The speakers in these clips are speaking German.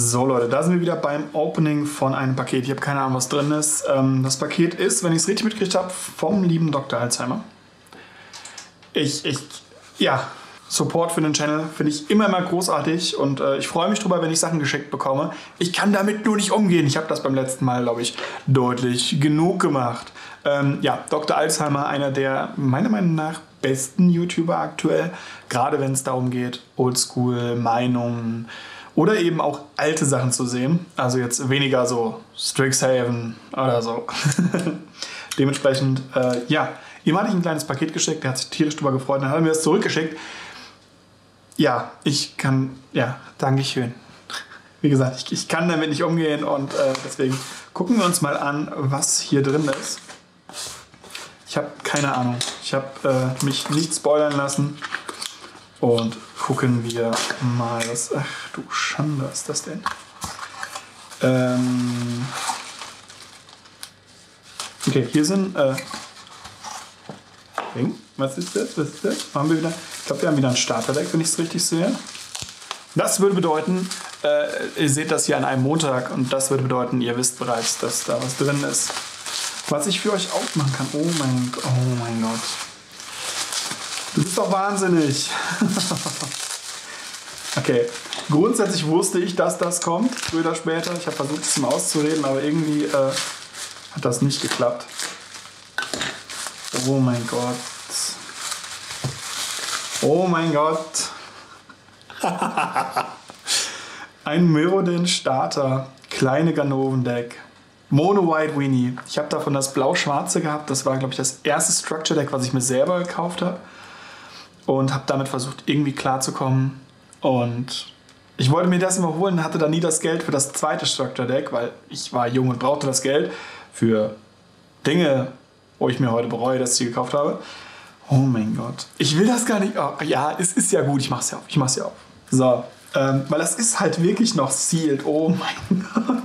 So Leute, da sind wir wieder beim Opening von einem Paket. Ich habe keine Ahnung, was drin ist. Das Paket ist, wenn ich es richtig mitgekriegt habe, vom lieben Dr. Alzheimer. Ja, Support für den Channel finde ich immer großartig und ich freue mich drüber, wenn ich Sachen geschickt bekomme. Ich kann damit nur nicht umgehen. Ich habe das beim letzten Mal, glaube ich, deutlich genug gemacht. Ja, Dr. Alzheimer, einer der meiner Meinung nach besten YouTuber aktuell, gerade wenn es darum geht, Oldschool, Meinungen oder eben auch alte Sachen zu sehen. Also jetzt weniger so Strixhaven oder so. Dementsprechend, ja, ihm hatte ich ein kleines Paket geschickt, der hat sich tierisch drüber gefreut, dann hat er mir das zurückgeschickt. Ja, danke schön. Wie gesagt, ich kann damit nicht umgehen und deswegen gucken wir uns mal an, was hier drin ist. Ich habe keine Ahnung. Ich habe mich nicht spoilern lassen. Und gucken wir mal. Ach du Schande, was ist das denn? Okay, hier sind. Was ist das? Was ist das? Haben wir wieder? Ich glaube, wir haben wieder ein Starterdeck, wenn ich es richtig sehe. Das würde bedeuten, ihr seht das hier an einem Montag und das würde bedeuten, ihr wisst bereits, dass da was drin ist. Was ich für euch aufmachen kann. Oh mein Gott. Du bist doch wahnsinnig. Okay, grundsätzlich wusste ich, dass das kommt, früher oder später. Ich habe versucht, es mal auszureden, aber irgendwie hat das nicht geklappt. Oh mein Gott. Oh mein Gott. Ein Mirrodin Starter, kleine Ganoven-Deck. Mono White Weenie. Ich habe davon das blau-schwarze gehabt. Das war, glaube ich, das erste Structure Deck, was ich mir selber gekauft habe. Und habe damit versucht, irgendwie klarzukommen. Und ich wollte mir das immer holen, hatte dann nie das Geld für das zweite Structure Deck, weil ich war jung und brauchte das Geld für Dinge, wo ich mir heute bereue, dass ich sie gekauft habe. Oh mein Gott. Ich will das gar nicht. Oh, ja, es ist ja gut. Ich mach's ja auf. So. Weil das ist halt wirklich noch sealed. Oh mein Gott.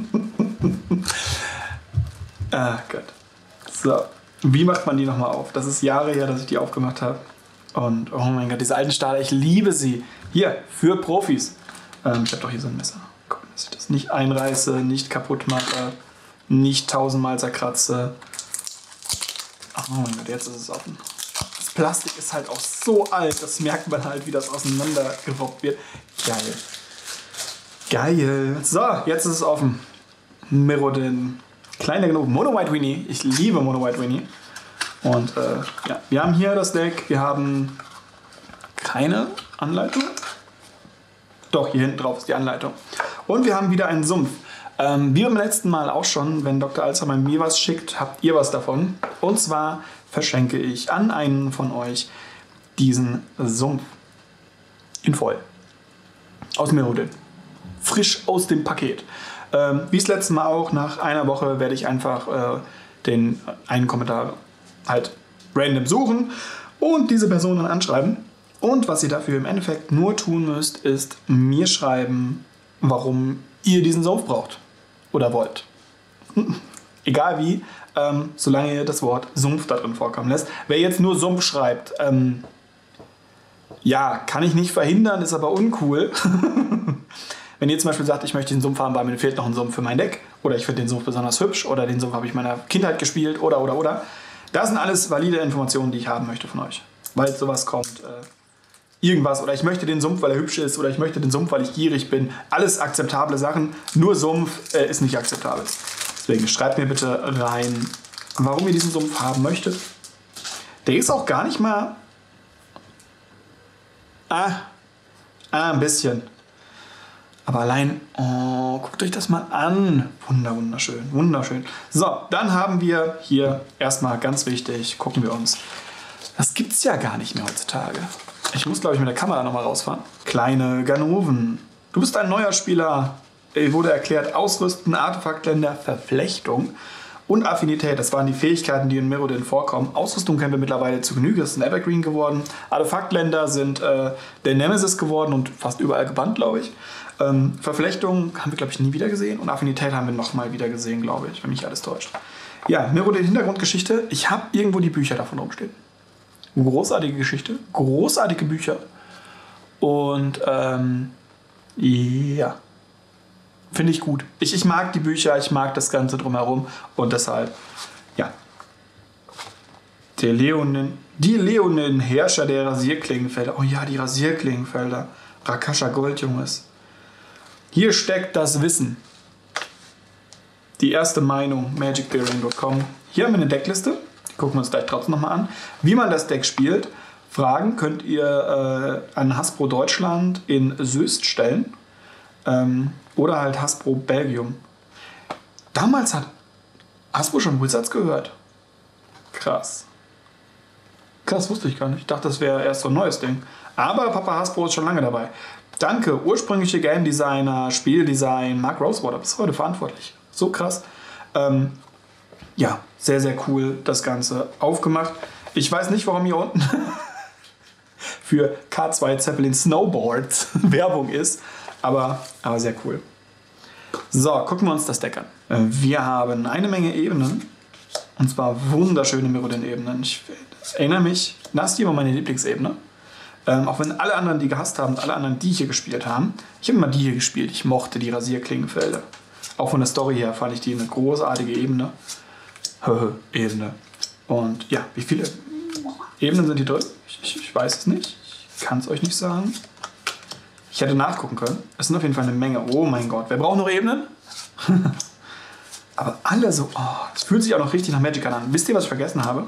Ah Gott. So. Wie macht man die nochmal auf? Das ist Jahre her, dass ich die aufgemacht habe. Und oh mein Gott, diese alten Starter, ich liebe sie. Hier, für Profis. Ich habe doch hier so ein Messer. Gucken, dass ich das nicht einreiße, nicht kaputt mache, nicht tausendmal zerkratze. Oh mein Gott, jetzt ist es offen. Das Plastik ist halt auch so alt, das merkt man halt, wie das auseinandergerobbt wird. Geil. Geil. So, jetzt ist es offen. Mirrodin. Kleiner genug. Mono White Weenie. Ich liebe Mono White Weenie. Und ja, wir haben hier das Deck. Wir haben keine Anleitung. Doch, hier hinten drauf ist die Anleitung. Und wir haben wieder einen Sumpf. Wie beim letzten Mal auch schon, wenn Dr. Alzheimer mir was schickt, habt ihr was davon. Und zwar verschenke ich an einen von euch diesen Sumpf in voll. Aus Mirrodin. Frisch aus dem Paket. Wie das letzte Mal auch, nach einer Woche werde ich einfach den einen Kommentar halt random suchen und diese Person dann anschreiben. Und was ihr dafür im Endeffekt nur tun müsst, ist mir schreiben, warum ihr diesen Sumpf braucht oder wollt. Egal wie, solange ihr das Wort Sumpf da drin vorkommen lässt. Wer jetzt nur Sumpf schreibt, ja, kann ich nicht verhindern, ist aber uncool. Wenn ihr zum Beispiel sagt, ich möchte den Sumpf haben, weil mir fehlt noch ein Sumpf für mein Deck, oder ich finde den Sumpf besonders hübsch, oder den Sumpf habe ich in meiner Kindheit gespielt, oder. Das sind alles valide Informationen, die ich haben möchte von euch. Weil sowas kommt, irgendwas, oder ich möchte den Sumpf, weil er hübsch ist, oder ich möchte den Sumpf, weil ich gierig bin. Alles akzeptable Sachen, nur Sumpf ist nicht akzeptabel. Deswegen schreibt mir bitte rein, warum ihr diesen Sumpf haben möchtet. Der ist auch gar nicht mal... ein bisschen. Aber allein, oh, guckt euch das mal an. Wunderschön, wunderschön. So, dann haben wir hier erstmal ganz wichtig, gucken wir uns. Das gibt's ja gar nicht mehr heutzutage. Ich muss, glaube ich, mit der Kamera nochmal rausfahren. Kleine Ganoven. Du bist ein neuer Spieler. Wurde erklärt, Ausrüsten, Artefaktländer, Verflechtung und Affinität. Das waren die Fähigkeiten, die in Mirrodin vorkommen. Ausrüstung kennen wir mittlerweile zu Genüge. Das ist ein Evergreen geworden. Artefaktländer sind der Nemesis geworden und fast überall gebannt, glaube ich. Verflechtung haben wir, glaube ich, nie wieder gesehen. Und Affinität haben wir nochmal wieder gesehen, glaube ich, wenn mich alles täuscht. Ja, Mirrodin Hintergrundgeschichte. Ich habe irgendwo die Bücher davon rumstehen. Großartige Geschichte, großartige Bücher. Und ja, Finde ich gut. Ich mag die Bücher, ich mag das Ganze drumherum und deshalb, ja. Die Leonin Herrscher der Rasierklingenfelder. Oh ja, die Rasierklingenfelder. Rakasha Goldjunges. Hier steckt das Wissen. Die erste Meinung, magictheory.com. Hier haben wir eine Deckliste. Die gucken wir uns gleich trotzdem nochmal an. Wie man das Deck spielt. Fragen könnt ihr an Hasbro Deutschland in Soest stellen. Oder halt Hasbro Belgium. Damals hat Hasbro schon Wizards gehört. Krass. Krass, wusste ich gar nicht. Ich dachte, das wäre erst so ein neues Ding. Aber Papa Hasbro ist schon lange dabei. Danke, ursprüngliche Game Designer, Spieldesign, Mark Rosewater, bist heute verantwortlich. So krass. Ja, sehr, sehr cool das Ganze aufgemacht. Ich weiß nicht, warum hier unten für K2 Zeppelin Snowboards Werbung ist, aber sehr cool. So, gucken wir uns das Deck an. Wir haben eine Menge Ebenen. Und zwar wunderschöne Mirrodin-Ebenen. Ich erinnere mich, das ist immer meine Lieblingsebene. Auch wenn alle anderen die gehasst haben, alle anderen die hier gespielt haben. Ich habe immer die hier gespielt. Ich mochte die Rasierklingenfelder. Auch von der Story her fand ich die eine großartige Ebene. Ebene. Und ja, wie viele Ebenen sind die drin? Ich weiß es nicht. Ich kann es euch nicht sagen. Ich hätte nachgucken können. Es sind auf jeden Fall eine Menge. Oh mein Gott, wer braucht noch Ebenen? Aber alle so, es fühlt sich auch noch richtig nach Magic an. Wisst ihr, was ich vergessen habe?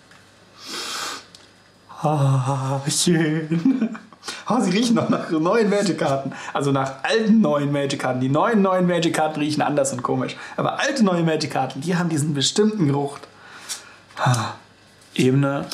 Schön. Sie riechen noch nach neuen Magic-Karten. Also nach alten neuen Magic-Karten. Die neuen Magic-Karten riechen anders und komisch. Aber alte neue Magic-Karten, die haben diesen bestimmten Geruch. Ebene.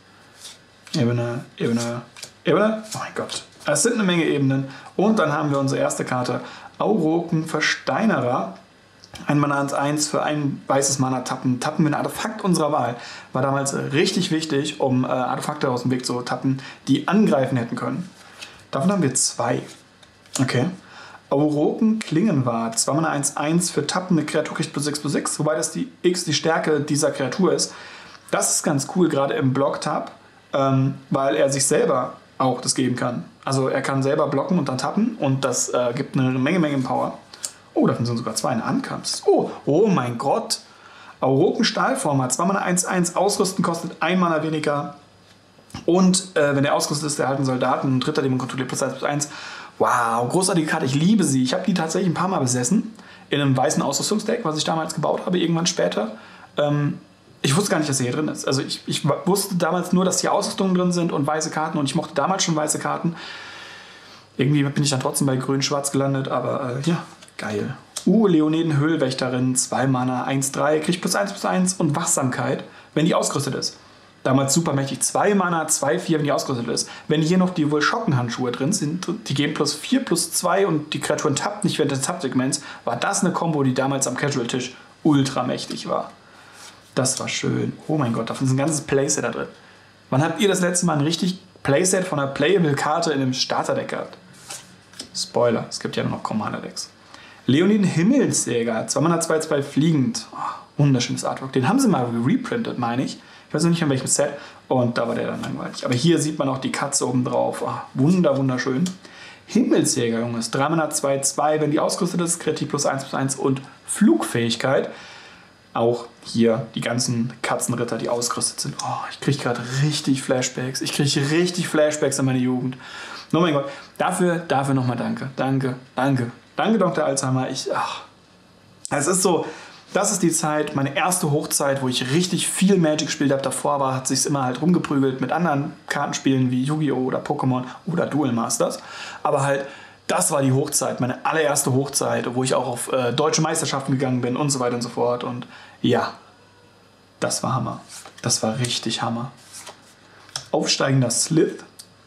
Oh mein Gott. Es sind eine Menge Ebenen. Und dann haben wir unsere erste Karte. Auroken Versteinerer. Ein Mana 1 für ein weißes Mana tappen. Tappen mit einem Artefakt unserer Wahl. War damals richtig wichtig, um Artefakte aus dem Weg zu tappen, die angreifen hätten können. Davon haben wir 2. Okay. Auroken Klingenwart. 2 Mana 1/1 für Tappen. Eine Kreatur kriegt +6/6. Wobei das die Stärke dieser Kreatur ist. Das ist ganz cool, gerade im Block-Tab, weil er sich selber auch das geben kann. Also er kann selber blocken und dann tappen und das gibt eine Menge Power. Oh, davon sind sogar 2 eine Ankunft. Oh mein Gott. Auroken Stahlformer, 2 Mana 1/1, ausrüsten kostet 1 Mana weniger. Und wenn er ausgerüstet ist, erhalten Soldaten, ein dritter, den man kontrolliert, +1/+1. Wow, großartige Karte, ich liebe sie. Ich habe die tatsächlich ein paar Mal besessen. In einem weißen Ausrüstungsdeck, was ich damals gebaut habe, irgendwann später. Ich wusste gar nicht, dass sie hier drin ist. Also ich wusste damals nur, dass hier Ausrüstungen drin sind und weiße Karten. Und ich mochte damals schon weiße Karten. Irgendwie bin ich dann trotzdem bei grün-schwarz gelandet, aber ja. Geil. Leoniden Höhlwächterin, 2 Mana, 1/3, kriegt +1/+1 und Wachsamkeit, wenn die ausgerüstet ist. Damals super mächtig. 2 Mana, 2/4, wenn die ausgerüstet ist. Wenn hier noch die Wohl-Schockenhandschuhe drin sind, die geben +4/+2 und die Kreaturen tappt nicht während des Tappsegments, war das eine Kombo, die damals am Casual-Tisch ultra mächtig war. Das war schön. Oh mein Gott, davon ist ein ganzes Playset da drin. Wann habt ihr das letzte Mal ein richtig Playset von einer Playable-Karte in einem Starterdeck gehabt? Spoiler, es gibt ja nur noch Commander-Decks. Leoniden Himmelsjäger, 2 Mana 2/2 fliegend. Wunderschönes Artwork. Den haben sie mal reprintet, meine ich. Ich weiß noch nicht, an welchem Set. Und da war der dann langweilig. Aber hier sieht man auch die Katze oben drauf. Wunderschön. Himmelsjäger, Junges. 3 Mana 2/2. Wenn die ausgerüstet ist, Kreativ +1/+1 und Flugfähigkeit. Auch hier die ganzen Katzenritter, die ausgerüstet sind. Ich kriege gerade richtig Flashbacks. Ich kriege richtig Flashbacks an meine Jugend. Oh mein Gott. Dafür nochmal danke. Danke, Dr. Alzheimer. Es ist so, das ist die Zeit, meine erste Hochzeit, wo ich richtig viel Magic gespielt habe. Davor hat sich's immer halt rumgeprügelt mit anderen Kartenspielen wie Yu-Gi-Oh! Oder Pokémon oder Duel Masters. Aber halt, das war die Hochzeit, meine allererste Hochzeit, wo ich auch auf deutsche Meisterschaften gegangen bin und so weiter und so fort. Und ja, das war Hammer. Das war richtig Hammer. Aufsteigender Slith.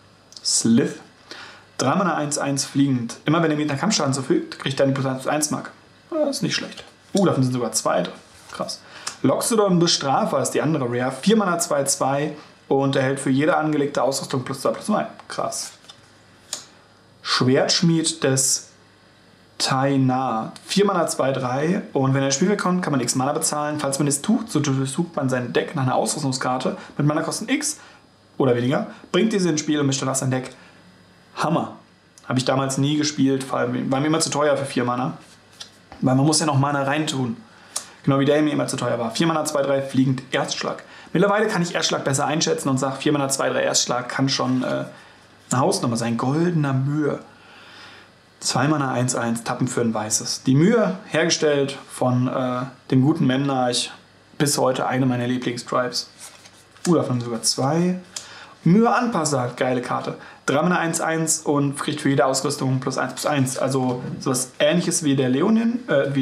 3 Mana 1/1 fliegend. Immer wenn ihr mit einer Kampfschaden zufügt, kriegt ihr eine +1/+1 Marke. Das ist nicht schlecht. Davon sind sogar 2 drin. Krass. Loxodon Bestrafer ist die andere Rare. 4 Mana 2/2 und erhält für jede angelegte Ausrüstung +2/+2. Krass. Schwertschmied des Tainar. 4 Mana 2/3 und wenn er ins Spiel kommt, kann man X Mana bezahlen. Falls man es tut, so durchsucht man sein Deck nach einer Ausrüstungskarte mit Mana-Kosten X oder weniger, bringt diese ins Spiel und mischt danach sein Deck. Hammer. Habe ich damals nie gespielt, war mir immer zu teuer für 4 Mana. Weil man muss ja noch Mana reintun. Genau wie der mir immer zu teuer war. 4 Mana, 2-3, fliegend Erstschlag. Mittlerweile kann ich Erstschlag besser einschätzen und sage, 4 Mana, 2-3 Erstschlag kann schon eine Hausnummer sein. Goldener Mühe. 2 Mana, 1-1, Tappen für ein Weißes. Die Mühe, hergestellt von dem guten Memnarch, bis heute eine meiner Lieblingstribes. Davon sogar 2. Mühe Anpasser, geile Karte. 3 Mana 1-1 und kriegt für jede Ausrüstung +1/+1. Also sowas ähnliches wie der Leonin,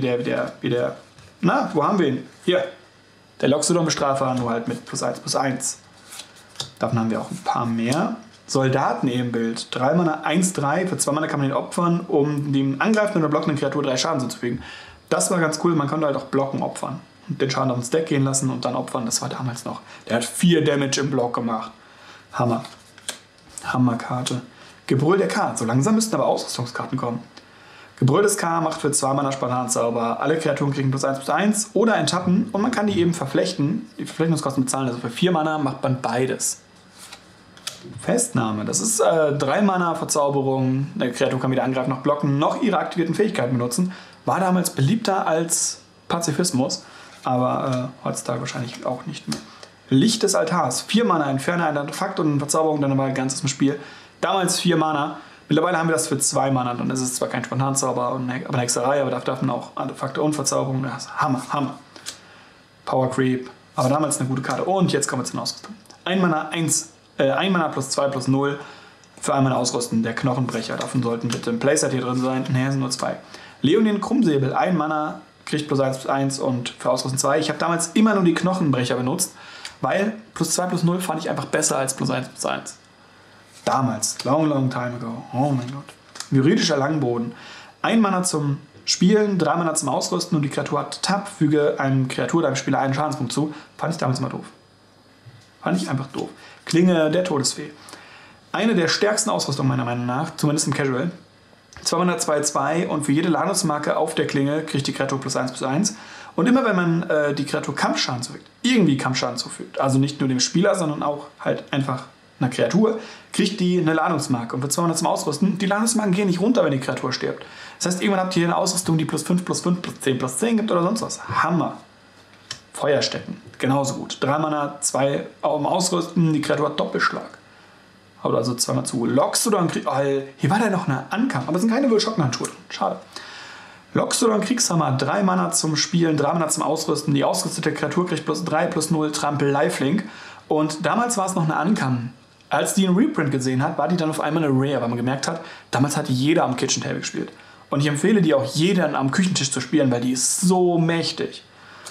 wo haben wir ihn? Hier. Der Loxodon-Bestrafer, nur halt mit +1/+1. Davon haben wir auch ein paar mehr. Soldaten-Ebenbild. 3 Mana 1-3. Für 2 Mana kann man den opfern, um dem angreifenden oder blockenden Kreatur 3 Schaden zuzufügen. Das war ganz cool. Man konnte halt auch Blocken opfern. Und den Schaden auf ins Deck gehen lassen und dann opfern. Das war damals noch. Der hat 4 Damage im Block gemacht. Hammer. Hammerkarte. Gebrüll der K. So langsam müssten aber Ausrüstungskarten kommen. Gebrüll des K macht für 2 Mana Spontanzauber. Alle Kreaturen kriegen +1/+1 oder enttappen und man kann die eben verflechten. Die Verflechtungskosten bezahlen. Also für 4 Mana macht man beides. Festnahme. Das ist 3 Mana Verzauberung. Eine Kreatur kann weder angreifen noch blocken, noch ihre aktivierten Fähigkeiten benutzen. War damals beliebter als Pazifismus, aber heutzutage wahrscheinlich auch nicht mehr. Licht des Altars. 4 Mana, entferne ein Artefakt und eine Verzauberung, dann war ganz im Spiel. Damals 4 Mana. Mittlerweile haben wir das für 2 Mana. Dann ist es zwar kein Spontanzauber, aber eine Hexerei, aber dafür darf man auch Artefakte und Verzauberungen. Das ist Hammer, Hammer. Power Creep. Aber damals eine gute Karte. Und jetzt kommen wir zu den Ausrüstungen. 1 Mana, 1 Mana +2/+0 für einmal ausrüsten. Der Knochenbrecher. Davon sollten bitte im Playset hier drin sein. Ne, sind nur 2. Leonin Krummsäbel. 1 Mana, kriegt +1/+1 und für Ausrüsten 2. Ich habe damals immer nur die Knochenbrecher benutzt, weil +2/+0 fand ich einfach besser als +1/+1. Damals. Long, long time ago. Oh mein Gott. Juridischer Langboden. 1 Mana zum Spielen, 3 Mana zum Ausrüsten und die Kreatur hat Tap, füge einem Kreatur, deinem Spieler einen Schadenspunkt zu. Fand ich damals immer doof. Fand ich einfach doof. Klinge der Todesfee. Eine der stärksten Ausrüstungen meiner Meinung nach, zumindest im Casual. 2 Mana 2/2 und für jede Ladungsmarke auf der Klinge kriegt die Kreatur +1/+1. Und immer wenn man die Kreatur Kampfschaden zufügt, irgendwie Kampfschaden zufügt, also nicht nur dem Spieler, sondern auch halt einfach einer Kreatur, kriegt die eine Ladungsmarke. Und für 2 Mana zum Ausrüsten, die Ladungsmarken gehen nicht runter, wenn die Kreatur stirbt. Das heißt, irgendwann habt ihr eine Ausrüstung, die +5/+5, +10/+10 gibt oder sonst was. Hammer. Feuerstecken, genauso gut. 3 Mana, 2 Ausrüsten, die Kreatur hat Doppelschlag. Haut also 2 Mal zu. Loxodon kriegt. Oh, hier war da noch eine Ankampf, aber es sind keine Wildschocken-Handschuhe drin. Schade. Loxodon Kriegshammer, 3 Mana zum Spielen, 3 Mana zum Ausrüsten. Die ausgerüstete Kreatur kriegt +3/+0 Trampel Lifelink. Und damals war es noch eine Ankampf. Als die einen Reprint gesehen hat, war die dann auf einmal eine Rare, weil man gemerkt hat, damals hat jeder am Kitchen Table gespielt. Und ich empfehle die auch jedem am Küchentisch zu spielen, weil die ist so mächtig.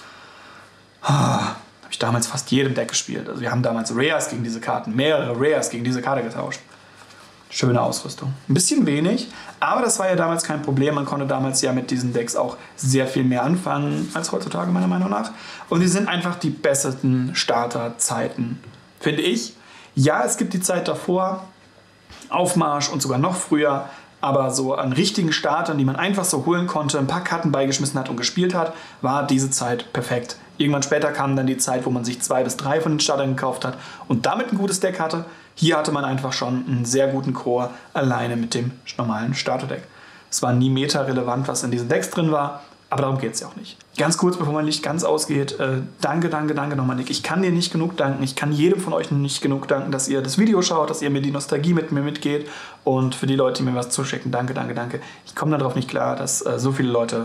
Habe ich damals fast jedem Deck gespielt. Also wir haben damals Rares gegen diese Karten, mehrere Rares gegen diese Karte getauscht. Schöne Ausrüstung. Ein bisschen wenig, aber das war ja damals kein Problem. Man konnte damals ja mit diesen Decks auch sehr viel mehr anfangen als heutzutage, meiner Meinung nach. Und die sind einfach die besten Starterzeiten, finde ich. Ja, es gibt die Zeit davor, Aufmarsch und sogar noch früher, aber so an richtigen Startern, die man einfach so holen konnte, ein paar Karten beigeschmissen hat und gespielt hat, war diese Zeit perfekt. Irgendwann später kam dann die Zeit, wo man sich 2 bis 3 von den Startern gekauft hat und damit ein gutes Deck hatte. Hier hatte man einfach schon einen sehr guten Core alleine mit dem normalen Starterdeck. Es war nie meta-relevant, was in diesen Decks drin war, aber darum geht es ja auch nicht. Ganz kurz, bevor mein Licht ganz ausgeht, danke nochmal, Nick. Ich kann dir nicht genug danken, ich kann jedem von euch nicht genug danken, dass ihr das Video schaut, dass ihr mir die Nostalgie mit mir mitgeht und für die Leute, die mir was zuschicken, danke. Ich komme darauf nicht klar, dass so viele Leute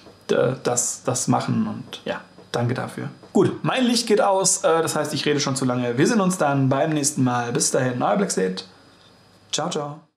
das machen und ja, danke dafür. Gut, mein Licht geht aus, das heißt, ich rede schon zu lange. Wir sehen uns dann beim nächsten Mal. Bis dahin, euer Blackseed. Ciao, ciao.